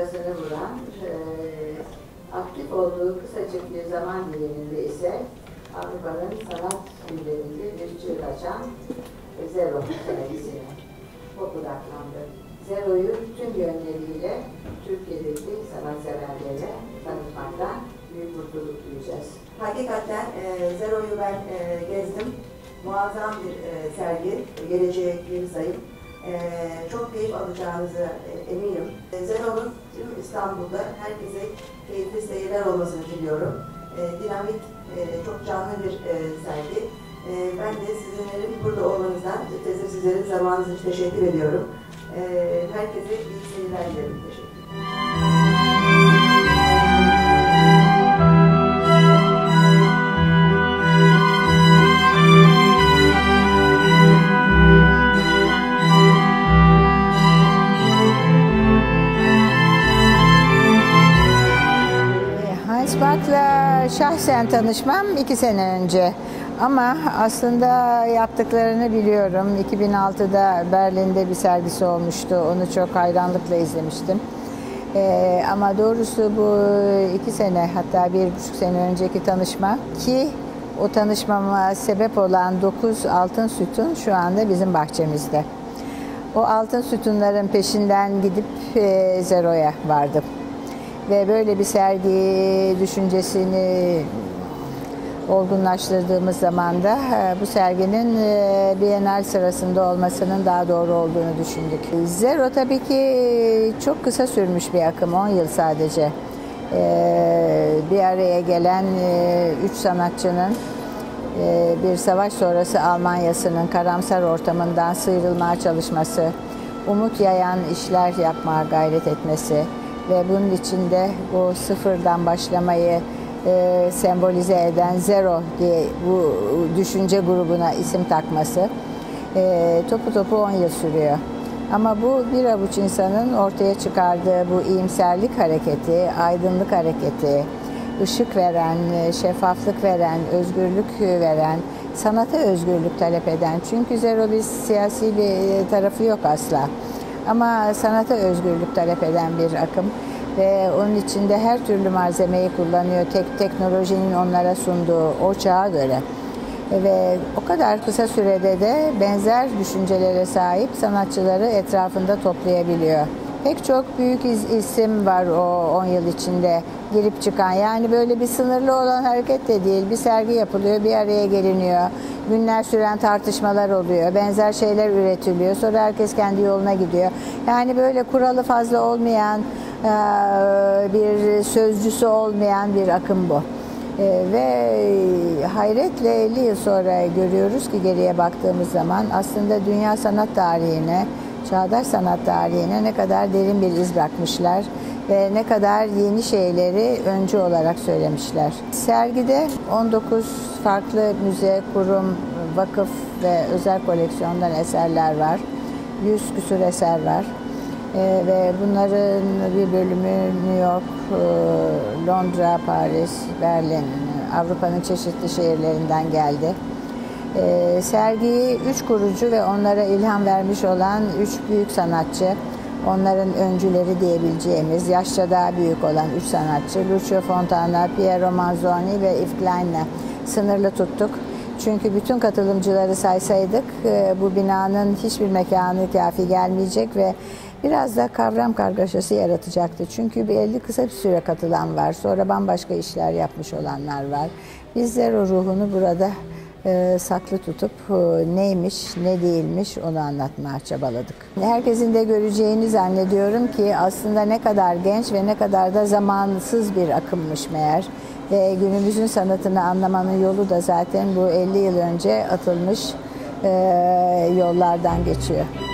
damgasını vuran, aktif olduğu kısacık bir zaman diliminde ise Avrupa'nın sanat türlerinde bir çığır açan Zero sergisine odaklandı. Zero'yu tüm yönleriyle Türkiye'deki sanatseverlere tanıtmaktan büyük mutluluk duyacağız. Hakikaten Zero'yu ben gezdim. Muazzam bir sergi, geleceğe bir sayım. Çok keyif alacağınızı eminim. Zero'nun tüm İstanbul'da herkese keyifli seyirler olmasını diliyorum. Dinamik, çok canlı bir sergi. Ben de sizlerin burada olmanızdan, sizlerin zamanınız için teşekkür ediyorum. Herkese iyi seyirler dilerim. Teşekkür ederim. Hans Bach'la şahsen tanışmam 2 sene önce. Ama aslında yaptıklarını biliyorum. 2006'da Berlin'de bir sergisi olmuştu. Onu çok hayranlıkla izlemiştim. Ama doğrusu bu 2 sene, hatta 1,5 sene önceki tanışma ki o tanışmama sebep olan 9 altın sütun şu anda bizim bahçemizde. O altın sütunların peşinden gidip Zero'ya vardım. Ve böyle bir sergi düşüncesini olgunlaştırdığımız zaman da bu serginin Bienal sırasında olmasının daha doğru olduğunu düşündük. Zero tabii ki çok kısa sürmüş bir akım, 10 yıl sadece. Bir araya gelen 3 sanatçının bir savaş sonrası Almanya'sının karamsar ortamından sıyrılmaya çalışması, umut yayan işler yapmaya gayret etmesi ve bunun içinde bu sıfırdan başlamayı sembolize eden Zero diye bu düşünce grubuna isim takması topu 10 yıl sürüyor. Ama bu bir avuç insanın ortaya çıkardığı bu iyimserlik hareketi, aydınlık hareketi, ışık veren, şeffaflık veren, özgürlük veren, sanata özgürlük talep eden. Çünkü Zero bir siyasi bir tarafı yok asla. Ama sanata özgürlük talep eden bir akım. Ve onun içinde her türlü malzemeyi kullanıyor. Teknolojinin onlara sunduğu o çağa göre. Ve o kadar kısa sürede de benzer düşüncelere sahip sanatçıları etrafında toplayabiliyor. Pek çok büyük isim var o 10 yıl içinde girip çıkan. Yani böyle bir sınırlı olan hareket de değil. Bir sergi yapılıyor, bir araya geliniyor. Günler süren tartışmalar oluyor. Benzer şeyler üretiliyor. Sonra herkes kendi yoluna gidiyor. Yani böyle kuralı fazla olmayan, bir sözcüsü olmayan bir akım bu. Ve hayretle 50 yıl sonra görüyoruz ki geriye baktığımız zaman aslında dünya sanat tarihine, çağdaş sanat tarihine ne kadar derin bir iz bırakmışlar ve ne kadar yeni şeyleri öncü olarak söylemişler. Sergide 19 farklı müze, kurum, vakıf ve özel koleksiyondan eserler var. 100 küsur eser var. Ve bunların bir bölümü New York, Londra, Paris, Berlin, Avrupa'nın çeşitli şehirlerinden geldi. Sergiyi 3 kurucu ve onlara ilham vermiş olan 3 büyük sanatçı, onların öncüleri diyebileceğimiz, yaşça daha büyük olan 3 sanatçı, Lucio Fontana, Piero Manzoni ve Yves Klein'le sınırlı tuttuk. Çünkü bütün katılımcıları saysaydık bu binanın hiçbir mekanı kafi gelmeyecek ve biraz da kavram kargaşası yaratacaktı. Çünkü belli kısa bir süre katılan var. Sonra bambaşka işler yapmış olanlar var. Biz Zero ruhunu burada saklı tutup neymiş, ne değilmiş onu anlatmaya çabaladık. Herkesin de göreceğini zannediyorum ki aslında ne kadar genç ve ne kadar da zamansız bir akımmış meğer. Ve günümüzün sanatını anlamanın yolu da zaten bu 50 yıl önce atılmış yollardan geçiyor.